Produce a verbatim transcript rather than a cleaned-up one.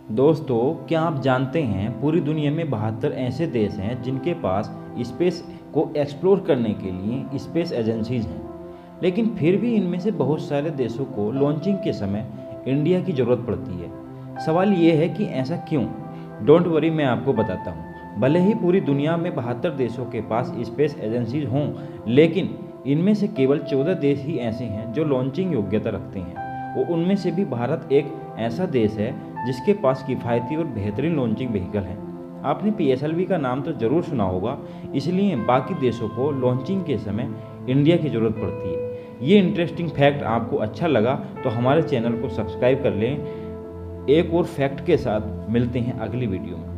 दोस्तों, क्या आप जानते हैं पूरी दुनिया में बहत्तर ऐसे देश हैं जिनके पास स्पेस को एक्सप्लोर करने के लिए स्पेस एजेंसीज हैं। लेकिन फिर भी इनमें से बहुत सारे देशों को लॉन्चिंग के समय इंडिया की ज़रूरत पड़ती है। सवाल ये है कि ऐसा क्यों? डोंट वरी, मैं आपको बताता हूँ। भले ही पूरी दुनिया में बहत्तर देशों के पास स्पेस एजेंसीज हों, लेकिन इनमें से केवल चौदह देश ही ऐसे हैं जो लॉन्चिंग योग्यता रखते हैं। वो उनमें से भी भारत एक ऐसा देश है जिसके पास किफ़ायती और बेहतरीन लॉन्चिंग व्हीकल हैं। आपने पी एस एल वी का नाम तो ज़रूर सुना होगा, इसलिए बाकी देशों को लॉन्चिंग के समय इंडिया की ज़रूरत पड़ती है। ये इंटरेस्टिंग फैक्ट आपको अच्छा लगा तो हमारे चैनल को सब्सक्राइब कर लें। एक और फैक्ट के साथ मिलते हैं अगली वीडियो में।